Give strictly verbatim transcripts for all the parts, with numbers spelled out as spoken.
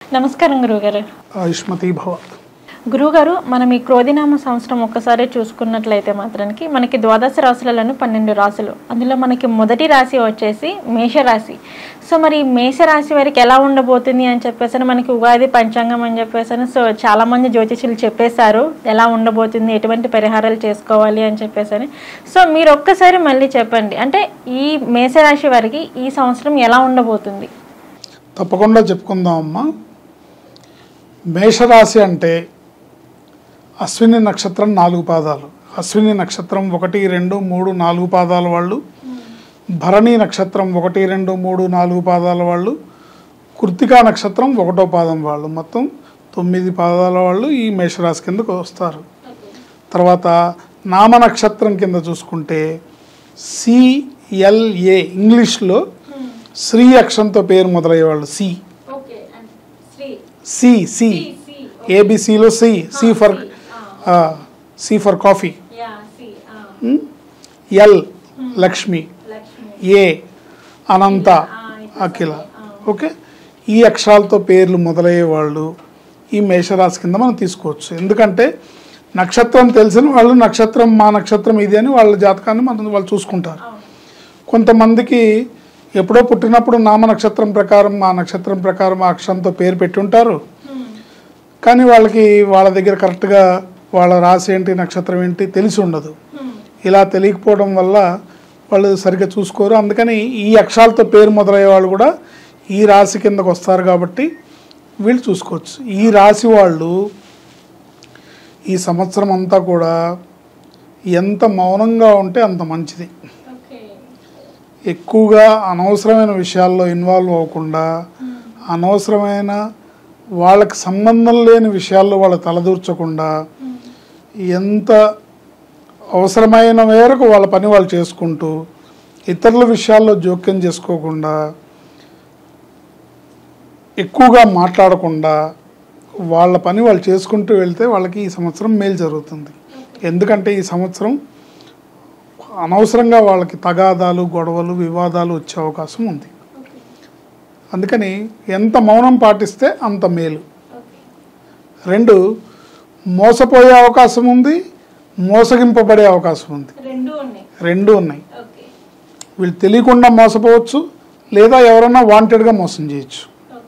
నమస్కారం గురుగారు. ఆయుష్మతి భవ. గురుగారు, మనం ఈ క్రోధినామ సంవత్సరం ఒక్కసారి చూసుకున్నట్లయితే మాత్రానికి మనకి ద్వాదశ రాశులను పన్నెండు రాశులు, అందులో మనకి మొదటి రాశి వచ్చేసి మేషరాశి. సో మరి మేషరాశి వారికి ఎలా ఉండబోతుంది అని చెప్పేసి మనకి ఉగాది పంచాంగం అని చెప్పేసి సో చాలామంది జ్యోతిషులు చెప్పేశారు ఎలా ఉండబోతుంది, ఎటువంటి పరిహారాలు చేసుకోవాలి అని చెప్పేసి. సో మీరు ఒక్కసారి మళ్ళీ చెప్పండి, అంటే ఈ మేషరాశి వారికి ఈ సంవత్సరం ఎలా ఉండబోతుంది? తప్పకుండా చెప్పుకుందాం అమ్మా. మేషరాశి అంటే అశ్విని నక్షత్రం నాలుగు పాదాలు, అశ్విని నక్షత్రం ఒకటి రెండు మూడు నాలుగు పాదాల వాళ్ళు, భరణి నక్షత్రం ఒకటి రెండు మూడు నాలుగు పాదాల వాళ్ళు, కృత్తికా నక్షత్రం ఒకటో పాదం వాళ్ళు, మొత్తం తొమ్మిది పాదాల వాళ్ళు ఈ మేషరాశి కిందకు వస్తారు. తర్వాత నామ నక్షత్రం కింద చూసుకుంటే సిఎల్ఏ, ఇంగ్లీష్లో శ్రీ అక్షరంతో పేరు మొదలయ్యేవాళ్ళు సి సి సి ఏబిసిలో C C for C for coffee, L Lakshmi, A Ananta, Akhila. Okay, ఈ అక్షరాలతో పేర్లు మొదలయ్యేవాళ్ళు ఈ మేషరాశి కింద మనం తీసుకోవచ్చు. ఎందుకంటే నక్షత్రం తెలిసిన వాళ్ళు నక్షత్రం మా నక్షత్రం ఇది అని వాళ్ళ జాతకాన్ని మనం వాళ్ళు చూసుకుంటారు. కొంతమందికి ఎప్పుడో పుట్టినప్పుడు నామ నక్షత్రం ప్రకారం మా నక్షత్రం ప్రకారం ఆ అక్షరంతో పేరు పెట్టి ఉంటారు, కానీ వాళ్ళకి వాళ్ళ దగ్గర కరెక్ట్గా వాళ్ళ రాశి ఏంటి నక్షత్రం ఏంటి తెలిసి ఉండదు. ఇలా తెలియకపోవడం వల్ల వాళ్ళు సరిగ్గా చూసుకోరు. అందుకని ఈ అక్షరాలతో పేరు మొదలయ్యే వాళ్ళు కూడా ఈ రాశి కిందకు వస్తారు కాబట్టి వీళ్ళు చూసుకోవచ్చు. ఈ రాశి వాళ్ళు ఈ సంవత్సరం అంతా కూడా ఎంత మౌనంగా ఉంటే అంత మంచిది. ఎక్కువగా అనవసరమైన విషయాల్లో ఇన్వాల్వ్ అవ్వకుండా, అనవసరమైన వాళ్ళకి సంబంధం లేని విషయాల్లో వాళ్ళు తలదూర్చకుండా, ఎంత అవసరమైన మేరకు వాళ్ళ పని వాళ్ళు చేసుకుంటూ ఇతరుల విషయాల్లో జోక్యం చేసుకోకుండా, ఎక్కువగా మాట్లాడకుండా వాళ్ళ పని వాళ్ళు చేసుకుంటూ వెళ్తే వాళ్ళకి ఈ సంవత్సరం మేలు జరుగుతుంది. ఎందుకంటే ఈ సంవత్సరం అనవసరంగా వాళ్ళకి తగాదాలు, గొడవలు, వివాదాలు వచ్చే అవకాశం ఉంది. అందుకని ఎంత మౌనం పాటిస్తే అంత మేలు. రెండు, మోసపోయే అవకాశం ఉంది, మోసగింపబడే అవకాశం ఉంది. రెండు ఉన్నాయి. వీళ్ళు తెలియకుండా మోసపోవచ్చు, లేదా ఎవరన్నా వాంటెడ్గా మోసం చేయొచ్చు.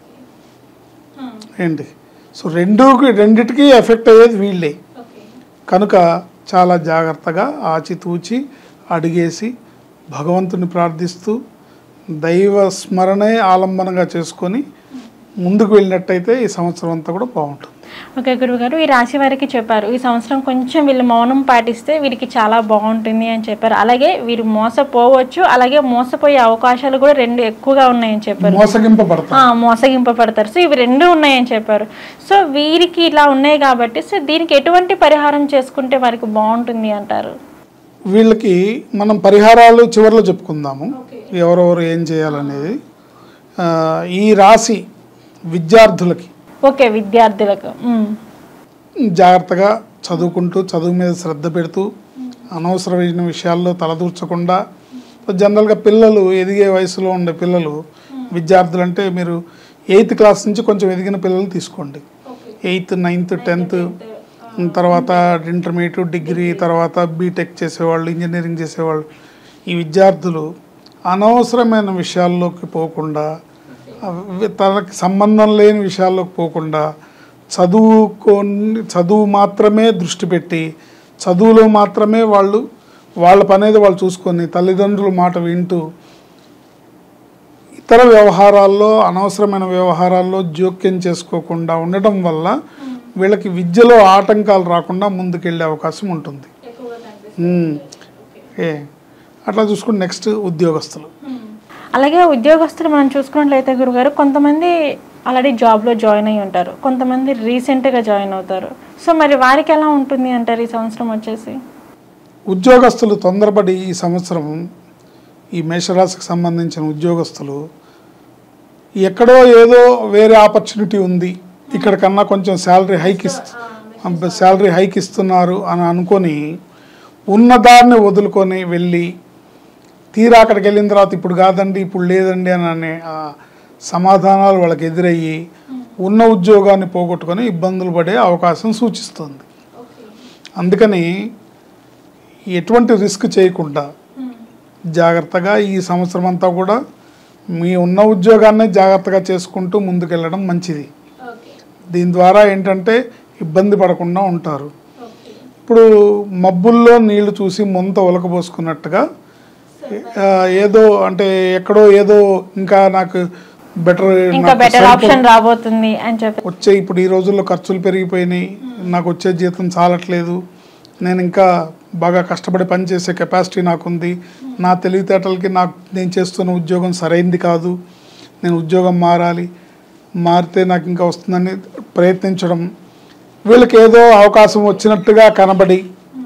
ఏంటి సో రెండు రెండిటికి ఎఫెక్ట్ అయ్యేది వీళ్ళే. కనుక చాలా జాగ్రత్తగా ఆచితూచి అడిగేసి భగవంతుని ప్రార్థిస్తూ దైవ స్మరణే ఆలంబనంగా చేసుకొని ముందుకు వెళ్ళినట్టయితే ఈ సంవత్సరం అంతా కూడా బాగుంటుంది. ఓకే గురువుగారు, ఈ రాశి వారికి చెప్పారు ఈ సంవత్సరం కొంచెం వీళ్ళు మౌనం పాటిస్తే వీరికి చాలా బాగుంటుంది అని చెప్పారు. అలాగే వీరు మోసపోవచ్చు, అలాగే మోసపోయే అవకాశాలు కూడా రెండు ఎక్కువగా ఉన్నాయని చెప్పారు. మోసగింపబడతారు మోసగింపబడతారు సో ఇవి రెండు ఉన్నాయని చెప్పారు. సో వీరికి ఇలా ఉన్నాయి కాబట్టి సో దీనికి ఎటువంటి పరిహారం చేసుకుంటే వారికి బాగుంటుంది అంటారు? వీళ్ళకి మనం పరిహారాలు చివరిలో చెప్పుకుందాము, ఎవరెవరు ఏం చేయాలనేది. ఈ రాశి విద్యార్థులకి ఓకే విద్యార్థులకు జాగ్రత్తగా చదువుకుంటూ చదువు మీద శ్రద్ధ పెడుతూ అనవసరమైన విషయాల్లో తలదూర్చకుండా, జనరల్గా పిల్లలు ఎదిగే వయసులో ఉండే పిల్లలు విద్యార్థులు అంటే మీరు ఎయిత్ క్లాస్ నుంచి కొంచెం ఎదిగిన పిల్లలు తీసుకోండి. ఎయిత్ నైన్త్ టెన్త్ తర్వాత ఇంటర్మీడియట్ డిగ్రీ తర్వాత బీటెక్ చేసేవాళ్ళు, ఇంజనీరింగ్ చేసేవాళ్ళు, ఈ విద్యార్థులు అనవసరమైన విషయాల్లోకి పోకుండా, తనకి సంబంధం లేని విషయాల్లోకి పోకుండా చదువుకొని చదువు మాత్రమే దృష్టి పెట్టి చదువులో మాత్రమే వాళ్ళు వాళ్ళ పనేది వాళ్ళు చూసుకొని తల్లిదండ్రుల మాట వింటూ ఇతర వ్యవహారాల్లో అనవసరమైన వ్యవహారాల్లో జోక్యం చేసుకోకుండా ఉండటం వల్ల వీళ్ళకి విద్యలో ఆటంకాలు రాకుండా ముందుకెళ్ళే అవకాశం ఉంటుంది. ఏ అట్లా చూసుకుంటే నెక్స్ట్ ఉద్యోగస్తులు. అలాగే ఉద్యోగస్తులు మనం చూసుకున్నట్లయితే గురుగారు కొంతమంది ఆల్రెడీ జాబ్లో జాయిన్ అయ్యి ఉంటారు, కొంతమంది రీసెంట్గా జాయిన్ అవుతారు. సో మరి వారికి ఎలా ఉంటుంది అంటారు ఈ సంవత్సరం వచ్చేసి? ఉద్యోగస్తులు తొందరపడి ఈ సంవత్సరం ఈ మేషరాశికి సంబంధించిన ఉద్యోగస్తులు ఎక్కడో ఏదో వేరే ఆపర్చునిటీ ఉంది, ఇక్కడ కన్నా కొంచెం శాలరీ హైక్ ఇస్తు శాలరీ హైక్ ఇస్తున్నారు అని అనుకొని ఉన్న దారిని వదులుకొని వెళ్ళి తీరా అక్కడికి వెళ్ళిన తర్వాత ఇప్పుడు కాదండి ఇప్పుడు లేదండి అని అనే సమాధానాలు వాళ్ళకి ఎదురయ్యి ఉన్న ఉద్యోగాన్ని పోగొట్టుకొని ఇబ్బందులు పడే అవకాశం సూచిస్తుంది. అందుకని ఎటువంటి రిస్క్ చేయకుండా జాగ్రత్తగా ఈ సంవత్సరం అంతా కూడా మీ ఉన్న ఉద్యోగాన్ని జాగ్రత్తగా చేసుకుంటూ ముందుకెళ్ళడం మంచిది. దీని ద్వారా ఏంటంటే ఇబ్బంది పడకుండా ఉంటారు. ఇప్పుడు మబ్బుల్లో నీళ్లు చూసి ముంత ఒలకబోసుకున్నట్టుగా ఏదో అంటే ఎక్కడో ఏదో ఇంకా నాకు బెటర్ రాబోతుంది అని చెప్పి వచ్చే ఇప్పుడు ఈ రోజుల్లో ఖర్చులు పెరిగిపోయినాయి, నాకు వచ్చే జీతం చాలట్లేదు, నేను ఇంకా బాగా కష్టపడి పనిచేసే కెపాసిటీ నాకుంది, నా తెలివితేటలకి నాకు నేను చేస్తున్న ఉద్యోగం సరైంది కాదు, నేను ఉద్యోగం మారాలి, మారితే నాకు ఇంకా వస్తుందని ప్రయత్నించడం, వీళ్ళకి ఏదో అవకాశం వచ్చినట్టుగా కనబడి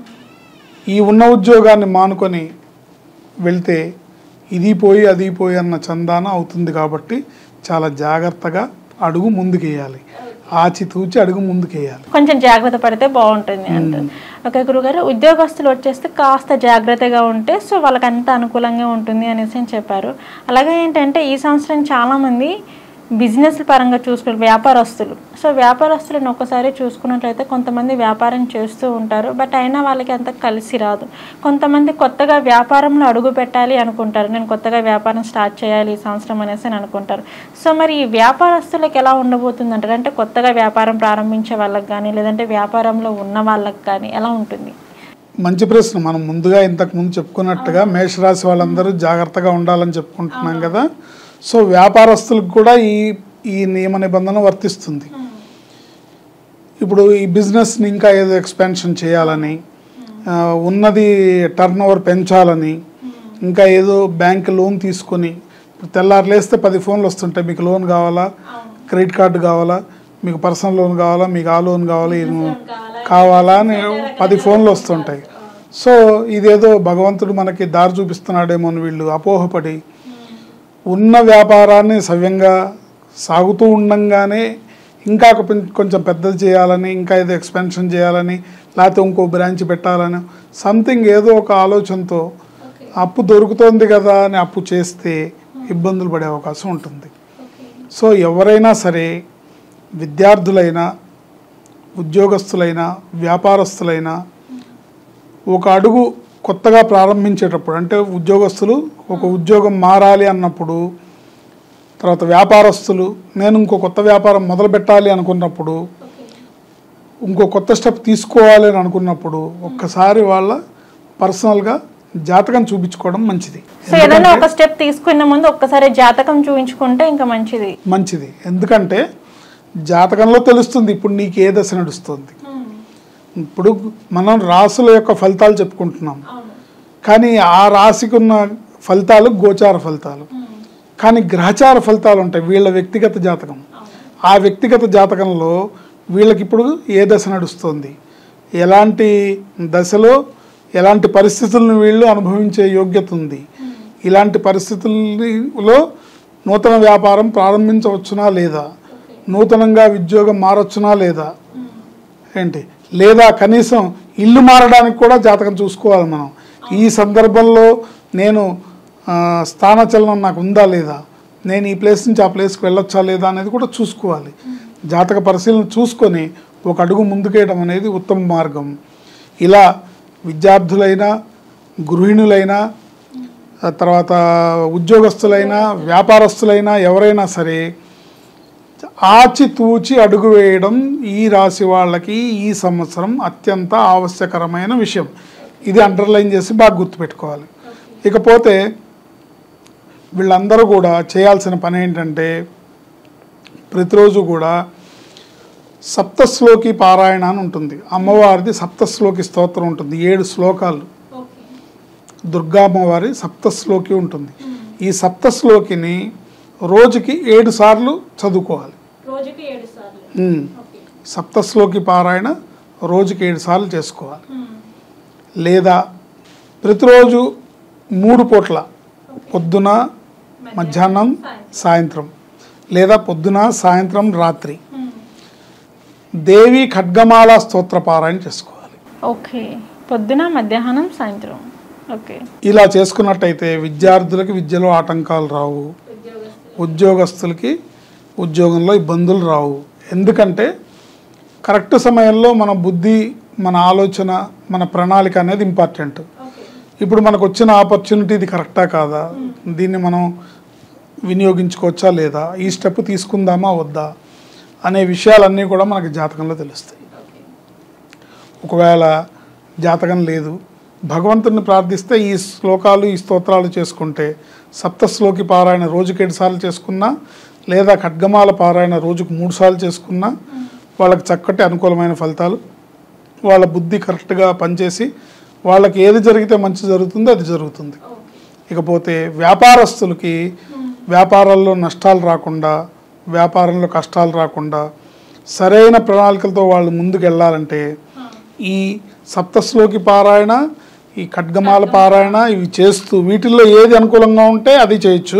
ఈ ఉన్న ఉద్యోగాన్ని మానుకొని వెళ్తే ఇది పోయి అది పోయి అన్న చందాన అవుతుంది. కాబట్టి చాలా జాగ్రత్తగా అడుగు ముందుకేయాలి, ఆచితూచి అడుగు ముందుకేయాలి, కొంచెం జాగ్రత్త పడితే బాగుంటుంది అంటారు. ఓకే గురుగారు, ఉద్యోగస్తులు వచ్చేస్తే కాస్త జాగ్రత్తగా ఉంటే సో వాళ్ళకి అంత అనుకూలంగా ఉంటుంది అనేసి అని చెప్పారు. అలాగే ఏంటంటే ఈ సంవత్సరం చాలామంది బిజినెస్ పరంగా చూసుకుని వ్యాపారస్తులు సో వ్యాపారస్తులను ఒక్కసారి చూసుకున్నట్లయితే కొంతమంది వ్యాపారం చేస్తూ ఉంటారు, బట్ అయినా వాళ్ళకి అంత కలిసి రాదు. కొంతమంది కొత్తగా వ్యాపారంలో అడుగు పెట్టాలి అనుకుంటారు, నేను కొత్తగా వ్యాపారం స్టార్ట్ చేయాలి ఈ సంవత్సరం అనేసి అని అనుకుంటారు. సో మరి ఈ వ్యాపారస్తులకు ఎలా ఉండబోతుంది అంటారు? అంటే కొత్తగా వ్యాపారం ప్రారంభించే వాళ్ళకి కానీ లేదంటే వ్యాపారంలో ఉన్న వాళ్ళకి కానీ ఎలా ఉంటుంది? మంచి ప్రశ్న. మనం ముందుగా ఇంతకు ముందు చెప్పుకున్నట్టుగా మేషరాశి వాళ్ళందరూ జాగ్రత్తగా ఉండాలని చెప్పుకుంటున్నాం కదా. సో వ్యాపారస్తులకు కూడా ఈ ఈ నియమ నిబంధన వర్తిస్తుంది. ఇప్పుడు ఈ బిజినెస్ని ఇంకా ఏదో ఎక్స్పాన్షన్ చేయాలని, ఉన్నది టర్న్ ఓవర్ పెంచాలని, ఇంకా ఏదో బ్యాంక్ లోన్ తీసుకొని తెల్లారు లేస్తే పది ఫోన్లు వస్తుంటాయి, మీకు లోన్ కావాలా, క్రెడిట్ కార్డు కావాలా, మీకు పర్సనల్ లోన్ కావాలా, మీకు ఆ లోన్ కావాలా, ఈ కావాలా అని పది ఫోన్లు వస్తుంటాయి. సో ఇదేదో భగవంతుడు మనకి దారి చూపిస్తున్నాడేమో అని వీళ్ళు అపోహపడి ఉన్న వ్యాపారాన్ని సవ్యంగా సాగుతూ ఉండంగానే ఇంకా కొంచెం పెద్దది చేయాలని, ఇంకా ఏదో ఎక్స్పెన్షన్ చేయాలని, లేకపోతే ఇంకో బ్రాంచ్ పెట్టాలని సంథింగ్ ఏదో ఒక ఆలోచనతో అప్పు దొరుకుతోంది కదా అని అప్పు చేస్తే ఇబ్బందులు పడే అవకాశం ఉంటుంది. సో ఎవరైనా సరే విద్యార్థులైనా ఉద్యోగస్తులైనా వ్యాపారస్తులైనా ఒక అడుగు కొత్తగా ప్రారంభించేటప్పుడు, అంటే ఉద్యోగస్తులు ఒక ఉద్యోగం మారాలి అన్నప్పుడు, తర్వాత వ్యాపారస్తులు నేను ఇంకో కొత్త వ్యాపారం మొదలు పెట్టాలి అనుకున్నప్పుడు, ఇంకో కొత్త స్టెప్ తీసుకోవాలి అని అనుకున్నప్పుడు ఒక్కసారి వాళ్ళ పర్సనల్గా జాతకం చూపించుకోవడం మంచిది. సో ఏదైనా ఒక స్టెప్ తీసుకునే ముందు ఒక్కసారి జాతకం చూపించుకుంటే ఇంకా మంచిది మంచిది ఎందుకంటే జాతకంలో తెలుస్తుంది ఇప్పుడు నీకు ఏ దశ నడుస్తుంది. ఇప్పుడు మనం రాసుల యొక్క ఫలితాలు చెప్పుకుంటున్నాం, కానీ ఆ రాశికి ఉన్న ఫలితాలు గోచార ఫలితాలు, కానీ గ్రహచార ఫలితాలు ఉంటాయి వీళ్ళ వ్యక్తిగత జాతకం. ఆ వ్యక్తిగత జాతకంలో వీళ్ళకి ఇప్పుడు ఏ దశ నడుస్తుంది, ఎలాంటి దశలో ఎలాంటి పరిస్థితులను వీళ్ళు అనుభవించే యోగ్యత ఉంది, ఇలాంటి పరిస్థితుల్లో నూతన వ్యాపారం ప్రారంభించవచ్చునా లేదా, నూతనంగా ఉద్యోగం మారొచ్చునా లేదా, ఏంటి లేదా కనీసం ఇల్లు మారడానికి కూడా జాతకం చూసుకోవాలి మనం. ఈ సందర్భంలో నేను స్థానచలనం నాకు ఉందా లేదా, నేను ఈ ప్లేస్ నుంచి ఆ ప్లేస్కి వెళ్ళొచ్చా లేదా అనేది కూడా చూసుకోవాలి. జాతక పరిశీలన చూసుకొని ఒక అడుగు ముందుకేయడం అనేది ఉత్తమ మార్గం. ఇలా విద్యార్థులైనా గృహిణులైనా తర్వాత ఉద్యోగస్తులైనా వ్యాపారస్తులైనా ఎవరైనా సరే ఆచితూచి అడుగు వేయడం ఈ రాశి వాళ్ళకి ఈ సంవత్సరం అత్యంత ఆవశ్యకరమైన విషయం. ఇది అండర్లైన్ చేసి బాగా గుర్తుపెట్టుకోవాలి. ఇకపోతే వీళ్ళందరూ కూడా చేయాల్సిన పని ఏంటంటే ప్రతిరోజు కూడా సప్తశ్లోకి పారాయణ అని ఉంటుంది. అమ్మవారిది సప్తశ్లోకి స్తోత్రం ఉంటుంది, ఏడు శ్లోకాలు. దుర్గా అమ్మవారి సప్తశ్లోకి ఉంటుంది. ఈ సప్తశ్లోకిని రోజుకి ఏడు సార్లు చదువుకోవాలి. సప్తశ్లోకి పారాయణ రోజుకి ఏడు సార్లు చేసుకోవాలి. లేదా ప్రతిరోజు మూడు పూట్ల పొద్దున మధ్యాహ్నం సాయంత్రం లేదా పొద్దున సాయంత్రం రాత్రి దేవి ఖడ్గమాల స్తోత్ర పారాయణ చేసుకోవాలి. ఓకే, పొద్దున మధ్యాహ్నం సాయంత్రం. ఓకే, ఇలా చేసుకున్నట్టయితే విద్యార్థులకి విద్యలో ఆటంకాలు రావు, ఉద్యోగస్తులకి ఉద్యోగంలో ఇబ్బందులు రావు. ఎందుకంటే కరెక్ట్ సమయంలో మన బుద్ధి, మన ఆలోచన, మన ప్రణాళిక అనేది ఇంపార్టెంట్. ఇప్పుడు మనకు వచ్చిన ఆపర్చునిటీ ఇది కరెక్టా కాదా, దీన్ని మనం వినియోగించుకోవచ్చా లేదా, ఈ స్టెప్ తీసుకుందామా వద్దా అనే విషయాలన్నీ కూడా మనకి జాతకంలో తెలుస్తాయి. ఒకవేళ జాతకం లేదు, భగవంతుని ప్రార్థిస్తే ఈ శ్లోకాలు ఈ స్తోత్రాలు చేసుకుంటే, సప్తశ్లోకి పారాయణ రోజుకి ఏడు సార్లు చేసుకున్నా లేదా ఖడ్గమాల పారాయణ రోజుకు మూడు సార్లు చేసుకున్నా వాళ్ళకి చక్కటి అనుకూలమైన ఫలితాలు, వాళ్ళ బుద్ధి కరెక్ట్గా పనిచేసి వాళ్ళకి ఏది జరిగితే మంచి జరుగుతుందో అది జరుగుతుంది. ఇకపోతే వ్యాపారస్తులకి వ్యాపారాల్లో నష్టాలు రాకుండా, వ్యాపారంలో కష్టాలు రాకుండా సరైన ప్రణాళికలతో వాళ్ళు ముందుకు వెళ్ళాలంటే ఈ సప్తశ్లోకి పారాయణ, ఈ ఖడ్గమాల పారాయణ ఇవి చేస్తూ వీటిల్లో ఏది అనుకూలంగా ఉంటే అది చేయొచ్చు,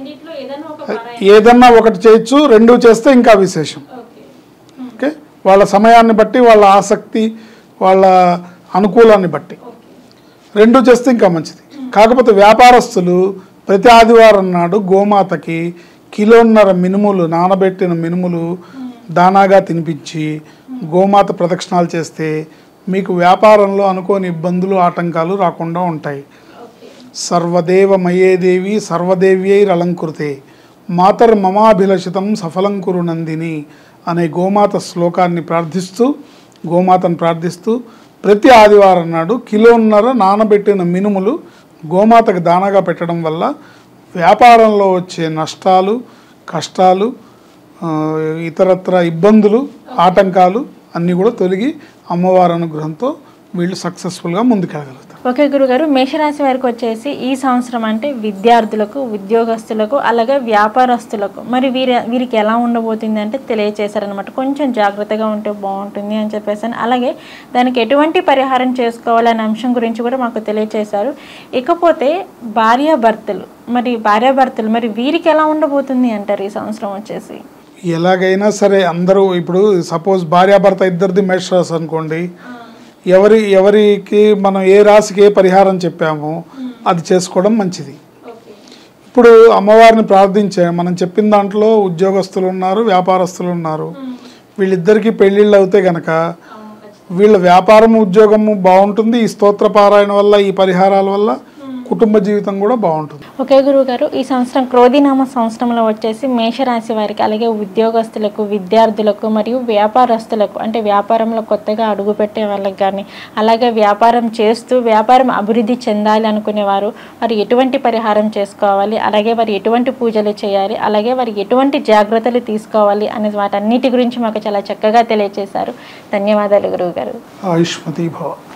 ఏదన్నా ఒకటి చేయొచ్చు, రెండు చేస్తే ఇంకా విశేషం. ఓకే, వాళ్ళ సమయాన్ని బట్టి, వాళ్ళ ఆసక్తి, వాళ్ళ అనుకూలాన్ని బట్టి రెండు చేస్తే ఇంకా మంచిది. కాకపోతే వ్యాపారస్తులు ప్రతి ఆదివారం నాడు గోమాతకి కిలోన్నర మినుములు, నానబెట్టిన మినుములు దానాగా తినిపించి గోమాత ప్రదక్షిణాలు చేస్తే మీకు వ్యాపారంలో అనుకోని ఇబ్బందులు, ఆటంకాలు రాకుండా ఉంటాయి. సర్వదేవ మయేదేవి సర్వదేవ్యైరలంకృతే మాతర్ మమాభిలషితం సఫలం కురు నందిని అనే గోమాత శ్లోకాన్ని ప్రార్థిస్తూ, గోమాతను ప్రార్థిస్తూ ప్రతి ఆదివారం నాడు కిలోన్నర నానబెట్టిన మినుములు గోమాతకు దానాగా పెట్టడం వల్ల వ్యాపారంలో వచ్చే నష్టాలు, కష్టాలు, ఇతరత్ర ఇబ్బందులు, ఆటంకాలు అన్నీ కూడా తొలగి అమ్మవారి అనుగ్రహంతో వీళ్ళు సక్సెస్ఫుల్గా ముందుకెళ్ళగలుగుతారు. ఓకే గురుగారు, మేషరాశి వారికి వచ్చేసి ఈ సంవత్సరం అంటే విద్యార్థులకు, ఉద్యోగస్తులకు, అలాగే వ్యాపారస్తులకు మరి వీరి వీరికి ఎలా ఉండబోతుంది అంటే తెలియచేశారనమాట. కొంచెం జాగ్రత్తగా ఉంటే బాగుంటుంది అని చెప్పేసి, అలాగే దానికి ఎటువంటి పరిహారం చేసుకోవాలి అనే అంశం గురించి కూడా మాకు తెలియచేశారు. ఇకపోతే భార్యాభర్తలు, మరి భార్యాభర్తలు మరి వీరికి ఎలా ఉండబోతుంది అంటారు ఈ సంవత్సరం వచ్చేసి? ఎలాగైనా సరే అందరూ ఇప్పుడు సపోజ్ భార్యాభర్త ఇద్దరిది మేషరాశి అనుకోండి, ఎవరి ఎవరికి మనం ఏ రాశికి ఏ పరిహారం చెప్పామో అది చేసుకోవడం మంచిది. ఇప్పుడు అమ్మవారిని ప్రార్థించే మనం చెప్పిన దాంట్లో ఉద్యోగస్తులు ఉన్నారు, వ్యాపారస్తులు ఉన్నారు. వీళ్ళిద్దరికీ పెళ్ళిళ్ళు అవుతే గనక వీళ్ళ వ్యాపారం, ఉద్యోగము బాగుంటుంది. ఈ స్తోత్ర పారాయణ వల్ల, ఈ పరిహారాల వల్ల కుటుంబ జీవితం కూడా బాగుంటుంది. ఓకే గురువు గారు, ఈ సంవత్సరం క్రోధినామ సంవత్సరంలో వచ్చేసి మేషరాశి వారికి, అలాగే ఉద్యోగస్తులకు, విద్యార్థులకు మరియు వ్యాపారస్తులకు, అంటే వ్యాపారంలో కొత్తగా అడుగుపెట్టే వాళ్ళకి కానీ, అలాగే వ్యాపారం చేస్తూ వ్యాపారం అభివృద్ధి చెందాలి అనుకునేవారు వారు ఎటువంటి పరిహారం చేసుకోవాలి, అలాగే వారు ఎటువంటి పూజలు చేయాలి, అలాగే వారు ఎటువంటి జాగ్రత్తలు తీసుకోవాలి అనే వాటన్నిటి గురించి మాకు చాలా చక్కగా తెలియజేశారు. ధన్యవాదాలు గురువు గారు. ఆయుష్మతి భవ.